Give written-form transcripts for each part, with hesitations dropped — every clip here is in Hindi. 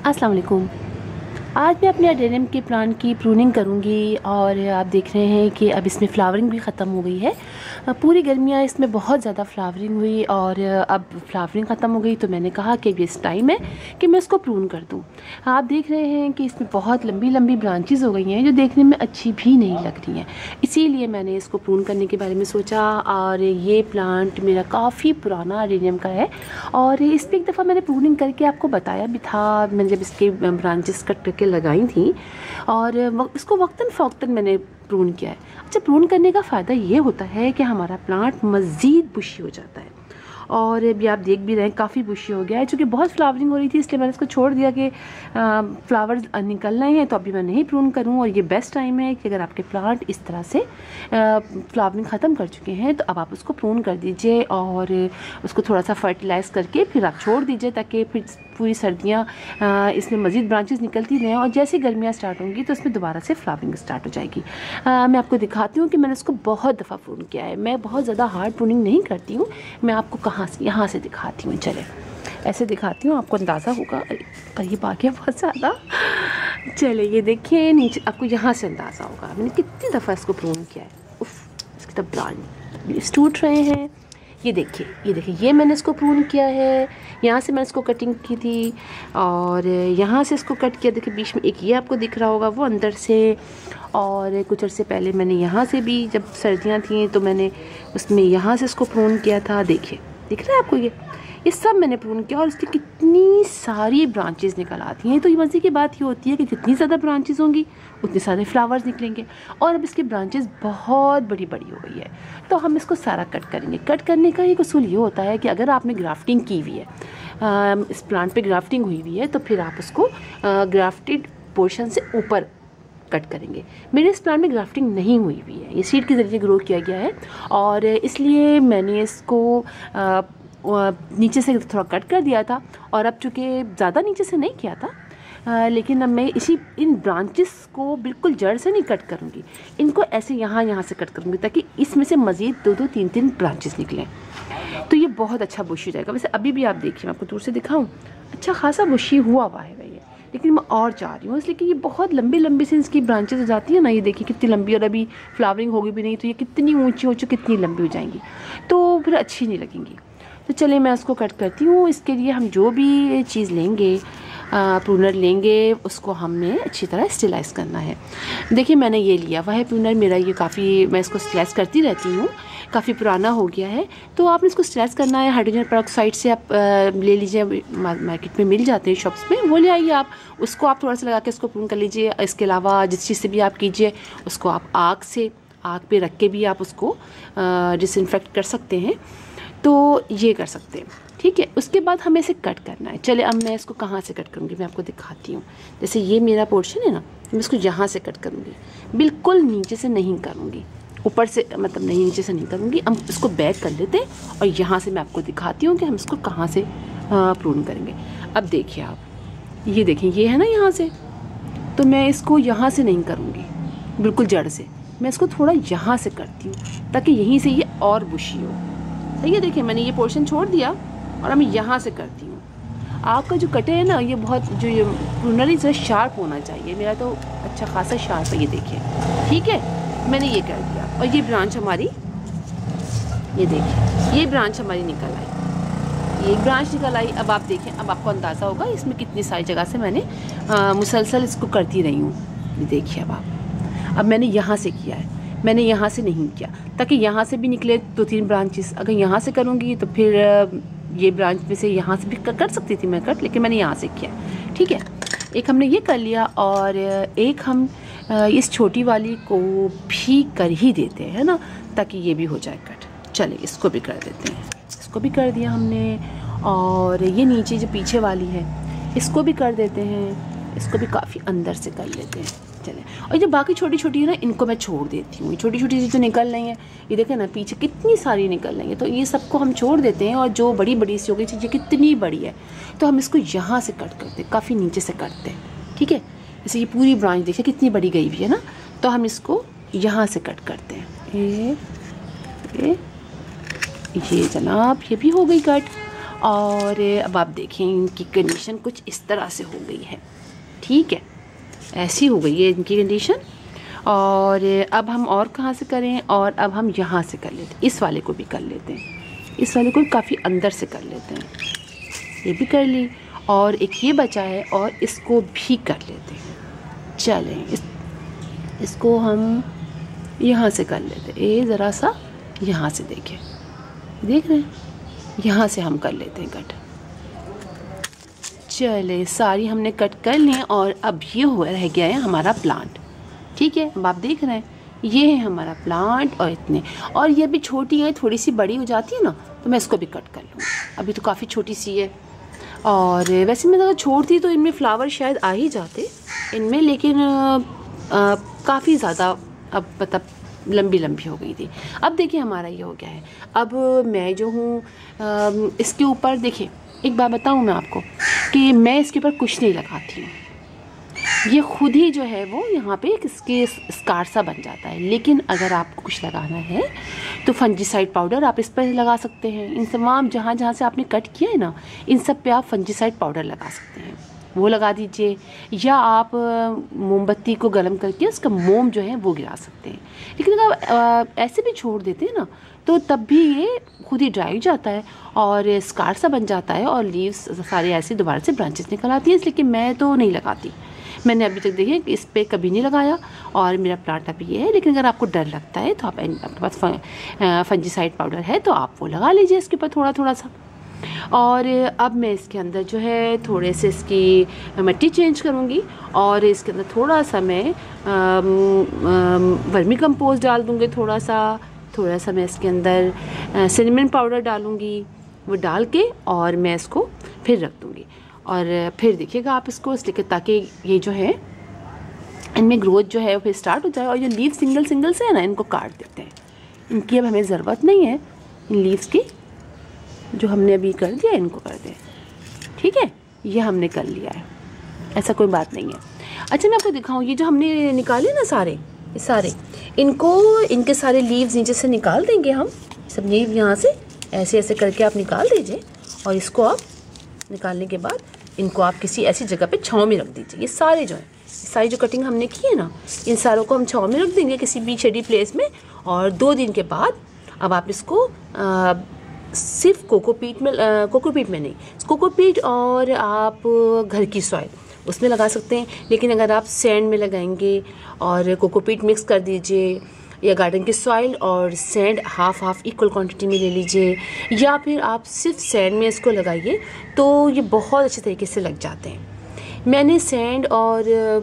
अस्सलाम वालेकुम। आज मैं अपने एडेनियम के प्लांट की प्रूनिंग करूंगी और आप देख रहे हैं कि अब इसमें फ्लावरिंग भी ख़त्म हो गई है। पूरी गर्मियाँ इसमें बहुत ज़्यादा फ्लावरिंग हुई और अब फ्लावरिंग ख़त्म हो गई तो मैंने कहा कि अब इस टाइम है कि मैं इसको प्रून कर दूं। आप देख रहे हैं कि इसमें बहुत लंबी लंबी ब्रांचेज़ हो गई हैं जो देखने में अच्छी भी नहीं लग रही हैं, इसीलिए मैंने इसको प्रून करने के बारे में सोचा। और ये प्लांट मेरा काफ़ी पुराना एडेनियम का है और इस पर एक दफ़ा मैंने प्रूनिंग करके आपको बताया भी था, मैंने जब इसके ब्रांचेस कट करके लगाई थी और इसको वक्तन फ़ौक्तन मैंने प्रून किया है। अच्छा, प्रून करने का फ़ायदा ये होता है कि हमारा प्लांट मज़ीद बुशी हो जाता है और अभी आप देख भी रहे हैं काफ़ी बुशी हो गया है। चूँकि बहुत फ्लावरिंग हो रही थी इसलिए मैंने इसको छोड़ दिया कि फ्लावर्स निकल रहे हैं तो अभी मैं नहीं प्रून करूँ। और ये बेस्ट टाइम है कि अगर आपके प्लांट इस तरह से फ्लावरिंग ख़त्म कर चुके हैं तो अब आप उसको प्रून कर दीजिए और उसको थोड़ा सा फर्टिलाइज़ करके फिर आप छोड़ दीजिए ताकि फिर पूरी सर्दियाँ इसमें मज़ीद ब्रांचेस निकलती रहें और जैसे गर्मियाँ स्टार्ट होंगी तो इसमें दोबारा से फ्लावरिंग स्टार्ट हो जाएगी। मैं आपको दिखाती हूँ कि मैंने इसको बहुत दफ़ा प्रून किया है। मैं बहुत ज़्यादा हार्ड प्रूनिंग नहीं करती हूँ, मैं आपको कहाँ से यहाँ से दिखाती हूँ। चले ऐसे दिखाती हूँ, आपको अंदाज़ा होगा। करीब आ गया बहुत ज़्यादा। चले ये देखिए नीचे, आपको यहाँ से अंदाज़ा होगा मैंने कितनी दफ़ा इसको प्रून किया है। उफ, इसकी तो ब्रांच टूट रहे हैं। ये देखिए ये मैंने इसको प्रून किया है। यहाँ से मैंने इसको कटिंग की थी और यहाँ से इसको कट किया। देखिए बीच में एक ये आपको दिख रहा होगा वो अंदर से, और कुछ अर्से पहले मैंने यहाँ से भी, जब सर्दियाँ थी तो मैंने उसमें यहाँ से इसको प्रून किया था। देखिए दिख रहा है आपको, ये सब मैंने प्रून किया और इसकी कितनी सारी ब्रांचेस निकल आती हैं। तो ये मज़े की बात ये होती है कि जितनी ज़्यादा ब्रांचेस होंगी उतने सारे फ्लावर्स निकलेंगे और अब इसकी ब्रांचेस बहुत बड़ी बड़ी हो गई है तो हम इसको सारा कट करेंगे। कट करने का एक उसूल ये होता है कि अगर आपने ग्राफ्टिंग की हुई है, इस प्लांट पे ग्राफ्टिंग हुई हुई है तो फिर आप उसको ग्राफ्टेड पोर्शन से ऊपर कट करेंगे। मेरे इस प्लांट में ग्राफ्टिंग नहीं हुई हुई है, ये सीड के ज़रिए ग्रो किया गया है और इसलिए मैंने इसको नीचे से थोड़ा कट कर दिया था और अब चूँकि ज़्यादा नीचे से नहीं किया था लेकिन अब मैं इन ब्रांचेस को बिल्कुल जड़ से नहीं कट करूँगी, इनको ऐसे यहाँ से कट करूँगी ताकि इसमें से मज़ीद 2-2 3-3 ब्रांचेस निकलें तो ये बहुत अच्छा बुश हो जाएगा। वैसे अभी भी आप देखिए, मैं आपको दूर से दिखाऊँ, अच्छा खासा बुशी हुआ है भैया, लेकिन मैं और चाह रही हूँ इसलिए कि ये बहुत लंबी से इसकी ब्रांचेस हो जाती है ना। ये देखिए कितनी लंबी, और अभी फ्लावरिंग होगी भी नहीं तो ये कितनी ऊँची कितनी लंबी हो जाएंगी तो फिर अच्छी नहीं लगेंगी। तो चलिए मैं उसको कट करती हूँ। इसके लिए हम जो भी चीज़ लेंगे, प्रूनर लेंगे, उसको हमने अच्छी तरह स्टेलाइज़ करना है। देखिए मैंने ये लिया हुआ है प्रूनर, मेरा ये काफ़ी, मैं इसको स्टेलाइज़ करती रहती हूँ, काफ़ी पुराना हो गया है। तो आपने इसको स्टेलाइज़ करना है, हाइड्रोजन पेरोक्साइड से आप ले लीजिए, मार्केट में मिल जाते हैं शॉप्स में, वो ले आइए आप, उसको आप थोड़ा सा लगा के इसको प्रून कर लीजिए। इसके अलावा जिस चीज़ से भी आप कीजिए उसको आप आग पे रख के भी आप उसको डिसइंफेक्ट कर सकते हैं, तो ये कर सकते हैं, ठीक है। उसके बाद हमें इसे कट करना है। चले अब मैं इसको कहाँ से कट करूँगी मैं आपको दिखाती हूँ। जैसे ये मेरा पोर्शन है ना, मैं इसको यहाँ से कट करूँगी, बिल्कुल नीचे से नहीं करूँगी, ऊपर से मतलब नहीं, नीचे से नहीं करूँगी। हम इसको बैक कर लेते हैं और यहाँ से मैं आपको दिखाती हूँ कि हम इसको कहाँ से प्रून करेंगे। अब देखिए आप, ये देखें ये है ना यहाँ से, तो मैं इसको यहाँ से नहीं करूँगी बिल्कुल जड़ से, मैं इसको थोड़ा यहाँ से करती हूँ ताकि यहीं से ये और बुशी हो। सही है, देखिए मैंने ये पोर्शन छोड़ दिया और मैं यहाँ से करती हूँ। आपका जो कटे है ना, ये बहुत जो ये प्रूनर इज़ शार्प होना चाहिए, मेरा तो अच्छा खासा शार्प है, ये देखिए, ठीक है। मैंने ये कर दिया और ये ब्रांच हमारी, ये देखिए ये ब्रांच हमारी निकल आई, ये एक ब्रांच निकल आई। अब आप देखें, अब आपको अंदाज़ा होगा इसमें कितनी सारी जगह से मैंने मुसलसल इसको करती रही हूँ। ये देखिए अब मैंने यहाँ से किया है, मैंने यहाँ से नहीं किया ताकि यहाँ से भी निकले 2-3 ब्रांचेस। अगर यहाँ से करूँगी तो फिर ये ब्रांच में से यहाँ से भी कर सकती थी मैं कट, लेकिन मैंने यहाँ से किया, ठीक है। एक हमने ये कर लिया और एक हम इस छोटी वाली को भी कर ही देते हैं ना, ताकि ये भी हो जाए कट। चलिए इसको भी कर देते हैं, इसको भी कर दिया हमने। और ये नीचे जो पीछे वाली है इसको भी कर देते हैं, इसको भी काफ़ी अंदर से कर लेते हैं। चले, और जो बाकी छोटी है ना, इनको मैं छोड़ देती हूँ। छोटी सी जो निकल रही हैं, ये देखें ना पीछे कितनी सारी निकल रही हैं, तो ये सबको हम छोड़ देते हैं। और जो बड़ी सी हो गई चीज़ें कितनी बड़ी है तो हम इसको यहाँ से कट करते हैं, काफ़ी नीचे से करते हैं, ठीक है। जैसे ये पूरी ब्रांच देखिए कितनी बड़ी गई हुई है ना, तो हम इसको यहाँ से कट करते हैं। ये जनाब ये भी हो गई कट। और अब आप देखें इनकी कंडीशन कुछ इस तरह से हो गई है, ठीक है, ऐसी हो गई है इनकी कंडीशन। और अब हम और कहाँ से करें, और अब हम यहाँ से कर लेते हैं, इस वाले को भी कर लेते हैं, इस वाले को काफ़ी अंदर से कर लेते हैं, ये भी कर ली, और एक ये बचा है और इसको भी कर लेते हैं। चलें इसको हम यहाँ से कर लेते हैं, ये ज़रा सा यहाँ से देख रहे हैं, यहाँ से हम कर लेते हैं कट। चले सारी हमने कट कर ली और अब ये रह गया है हमारा प्लांट, ठीक है। अब आप देख रहे हैं ये है हमारा प्लांट, और इतने, और ये भी छोटी है, थोड़ी सी बड़ी हो जाती है ना तो मैं इसको भी कट कर लूँगी, अभी तो काफ़ी छोटी सी है। और वैसे मैं अगर छोड़ती तो इनमें फ्लावर शायद आ ही जाते इनमें, लेकिन काफ़ी ज़्यादा अब मतलब लंबी हो गई थी। अब देखिए हमारा ये हो गया है। अब मैं जो हूँ इसके ऊपर देखिए, एक बात बताऊँ मैं आपको कि मैं इसके ऊपर कुछ नहीं लगाती हूँ, ये खुद ही जो है वो यहाँ पे इसके स्कार सा बन जाता है। लेकिन अगर आपको कुछ लगाना है तो फंजीसाइड पाउडर आप इस पर लगा सकते हैं। इन तमाम जहाँ से आपने कट किया है ना, इन सब पे आप फंजीसाइड पाउडर लगा सकते हैं, वो लगा दीजिए, या आप मोमबत्ती को गर्म करके उसका मोम जो है वो गिरा सकते हैं। लेकिन अगर ऐसे भी छोड़ देते हैं ना तो तब भी ये खुद ही ड्राई हो जाता है और स्कार सा बन जाता है और लीव्स सारे ऐसे दोबारा से ब्रांचेस निकल आती है। इसलिए कि मैं तो नहीं लगाती, मैंने अभी तक देखिए इस पर कभी नहीं लगाया और मेरा प्लांट अभी ये है। लेकिन अगर आपको डर लगता है तो आपके पास फंजीसाइड पाउडर है तो आप वो लगा लीजिए इसके ऊपर थोड़ा सा। और अब मैं इसके अंदर जो है थोड़े से इसकी मिट्टी चेंज करूँगी और इसके अंदर थोड़ा सा मैं वर्मी कंपोस्ट डाल दूँगी, थोड़ा सा मैं इसके अंदर सिनेमन पाउडर डालूँगी, वो डाल के और मैं इसको फिर रख दूँगी। और फिर देखिएगा आप इसको, इसलिए ताकि ये जो है इनमें ग्रोथ जो है वो फिर स्टार्ट हो जाए। और ये लीव सिंगल से है ना, इनको काट देते हैं, इनकी अब हमें ज़रूरत नहीं है, इन लीव्स की जो हमने अभी कर दिया इनको कर दें, ठीक है, ये हमने कर लिया है, ऐसा कोई बात नहीं है। अच्छा मैं आपको दिखाऊँ, ये जो हमने निकाले ना सारे इनको, इनके सारे लीव्स नीचे से निकाल देंगे हम, सब लीव यहाँ से ऐसे करके आप निकाल दीजिए। और इसको आप निकालने के बाद इनको आप किसी ऐसी जगह पे छाँव में रख दीजिए। ये सारे जो है, सारी जो कटिंग हमने की है ना, इन सारों को हम छाँव में रख देंगे किसी भी शेडी प्लेस में। और 2 दिन के बाद अब आप इसको सिर्फ कोकोपीट में नहीं, कोकोपीट और आप घर की सॉइल उसमें लगा सकते हैं। लेकिन अगर आप सैंड में लगाएंगे और कोकोपीट मिक्स कर दीजिए, या गार्डन की सॉइल और सैंड हाफ इक्वल क्वांटिटी में ले लीजिए, या फिर आप सिर्फ सैंड में इसको लगाइए तो ये बहुत अच्छे तरीके से लग जाते हैं। मैंने सैंड और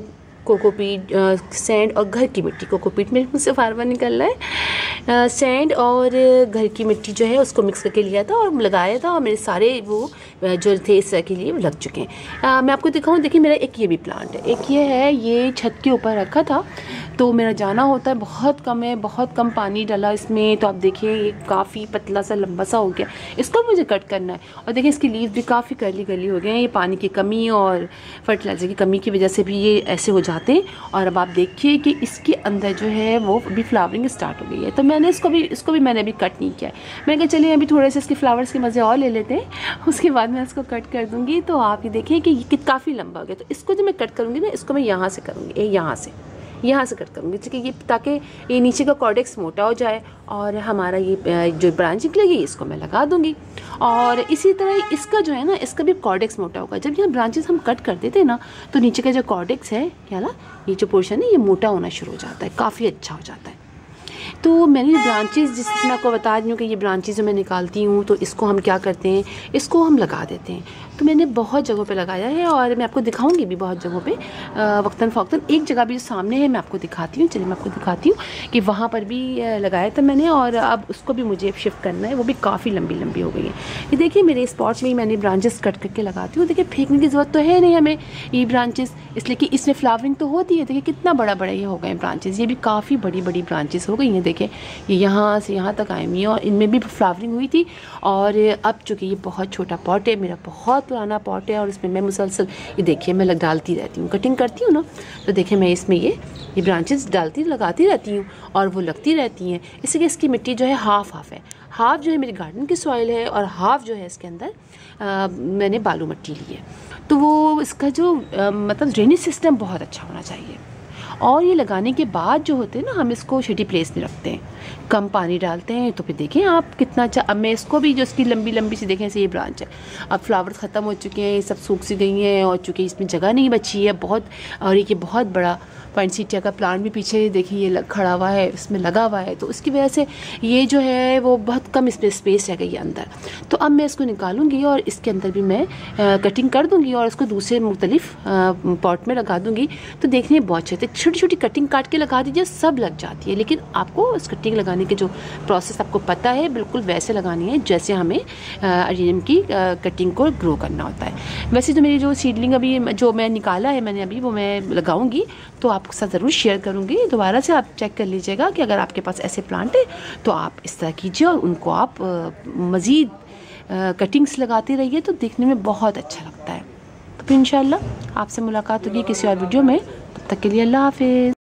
कोकोपीट, सैंड और घर की मिट्टी, कोकोपीट में मुझसे बार बार निकल रहा है, सैंड और घर की मिट्टी जो है उसको मिक्स करके लिया था और लगाया था, और मेरे सारे वो जो थे इस तरह के लिए लग चुके हैं। मैं आपको दिखाऊं, देखिए मेरा एक ये भी प्लांट है, एक ये है, ये छत के ऊपर रखा था तो मेरा जाना होता है, बहुत कम है, बहुत कम पानी डाला इसमें, तो आप देखिए ये काफ़ी पतला सा लंबा सा हो गया, इसको मुझे कट करना है। और देखिए इसकी लीव्स भी काफ़ी कर्ली हो गए हैं, ये पानी की कमी और फर्टिलाइज़र की कमी की वजह से भी ये ऐसे हो जाते हैं। और अब आप देखिए कि इसके अंदर जो है वो अभी फ्लावरिंग स्टार्ट हो गई है, तो मैंने इसको भी मैंने अभी कट नहीं किया है। मैंने कहा चलिए अभी थोड़े से इसके फ्लावर्स के मज़े और ले लेते हैं, उसके बाद मैं इसको कट कर दूँगी। तो आप ये देखिए कि ये काफ़ी लंबा हो गया, तो इसको जो मैं कट करूँगी ना, इसको मैं यहाँ से करूँगी, यहाँ से कट करूँगी, ठीक है, ये ताकि ये नीचे का कॉर्डेक्स मोटा हो जाए और हमारा ये जो ब्रांच निकलेगी इसको मैं लगा दूँगी। और इसी तरह इसका जो है ना, इसका भी कॉर्डेक्स मोटा होगा। जब यहाँ ब्रांचेस हम कट कर देते हैं ना तो नीचे का जो कॉर्डेक्स है ये जो पोर्शन है ये मोटा होना शुरू हो जाता है, काफ़ी अच्छा हो जाता है। तो मैंने ब्रांचेस, जिसमें आपको बता रही हूँ कि ये ब्रांचेस जो मैं निकालती हूँ तो इसको हम क्या करते हैं, इसको हम लगा देते हैं। तो मैंने बहुत जगहों पे लगाया है और मैं आपको दिखाऊंगी भी बहुत जगहों पे वक्तन फ़ौक्तन। एक जगह भी जो सामने है मैं आपको दिखाती हूँ, चलिए मैं आपको दिखाती हूँ कि वहाँ पर भी लगाया था मैंने, और अब उसको भी मुझे शिफ्ट करना है, वो भी काफ़ी लंबी हो गई है। ये देखिए मेरे स्पॉट्स में ही मैंने ब्रांचेस कट करके लगाती हूँ। देखिए फेंकने की ज़रूरत तो है नहीं हमें ये ब्रांचेस, इसलिए कि इसमें फ्लावरिंग तो होती है। देखिए कितना बड़ा ये हो गए ब्रांचेस, ये भी काफ़ी बड़ी ब्रांचेस हो गई हैं। देखिए ये यहाँ से यहाँ तक आई हुई है और इनमें भी फ्लावरिंग हुई थी। और अब चूँकि ये बहुत छोटा पॉट है, मेरा बहुत पुराना पॉट है, और इसमें मैं मुसलसल ये देखिए मैं डालती रहती हूँ, कटिंग करती हूँ ना, तो देखिए मैं इसमें ये ब्रांचेस लगाती रहती हूँ और वो लगती रहती हैं। इसलिए इसकी मिट्टी जो है हाफ है, हाफ़ जो है मेरी गार्डन की सॉइल है और हाफ़ जो है इसके अंदर मैंने बालू मिट्टी ली है। तो वो इसका जो मतलब ड्रेनेज सिस्टम बहुत अच्छा होना चाहिए। और ये लगाने के बाद जो होते हैं ना, हम इसको शेडी प्लेस में रखते हैं, कम पानी डालते हैं। तो फिर देखें आप कितना अच्छा। अब मैं इसको भी, जो इसकी लंबी लंबी सी देखें, से ये ब्रांच है, अब फ्लावर्स ख़त्म हो चुके हैं, ये सब सूख सी गई हैं, और चूँकि इसमें जगह नहीं बची है बहुत, और ये बहुत बड़ा पॉइंसेटिया का प्लांट भी पीछे देखिए ये खड़ा हुआ है, इसमें लगा हुआ है, तो उसकी वजह से ये जो है वो बहुत कम इसमें स्पेस रह गई है अंदर। तो अब मैं इसको निकालूंगी और इसके अंदर भी मैं कटिंग कर दूंगी और इसको दूसरे मुख्तलिफ पॉट में लगा दूंगी। तो देखने में बहुत अच्छे थे। छोटी छोटी कटिंग काट के लगा दीजिए, सब लग जाती है। लेकिन आपको इस कटिंग लगाने के जो प्रोसेस आपको पता है, बिल्कुल वैसे लगानी है जैसे हमें अडेनियम की कटिंग को ग्रो करना होता है। वैसे तो मेरी जो सीडलिंग अभी जो मैं निकाला है मैंने अभी, वो मैं लगाऊंगी तो आपके साथ ज़रूर शेयर करूंगी। दोबारा से आप चेक कर लीजिएगा कि अगर आपके पास ऐसे प्लांट है तो आप इस तरह कीजिए और उनको आप मज़ीद कटिंग्स लगाते रहिए, तो देखने में बहुत अच्छा लगता है। तो फिर इंशाल्लाह आपसे मुलाकात होगी किसी और वीडियो में। तब तक के लिए अल्लाह हाफिज़।